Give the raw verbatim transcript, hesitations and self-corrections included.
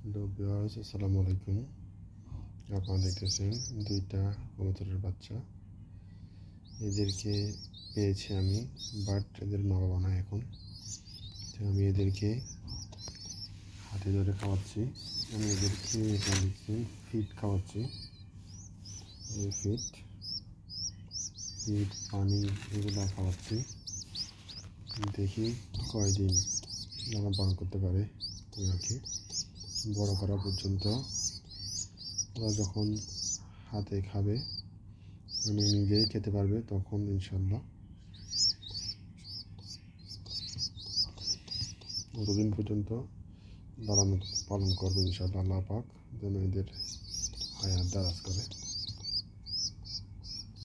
Hello viewers, আসসালামু আলাইকুম। আপনারা দেখতেছেন দুইটা কবুতরের বাচ্চা। এদেরকে পেয়েছি আমি, বাট এদের মা বাবা না এখন। তো আমি এদেরকে হাতে ধরে খাওয়াচ্ছি। আমি এদেরকে দেখছি ফিড খাওয়াচ্ছি। এই ফিড ফিড পানি এগুলো খাওয়াচ্ছি। দেখি কয়দিন লালন পালন করতে পারে আর কি, বড় করা পর্যন্ত। ওরা যখন হাতে খাবে, মানে নিজেই খেতে পারবে, তখন ইনশাল্লাহ ততদিন পর্যন্ত লালন পালন করবে ইনশাল্লাহ। আল্লাহ পাক যেন এদের হায়াত দারাজ করে।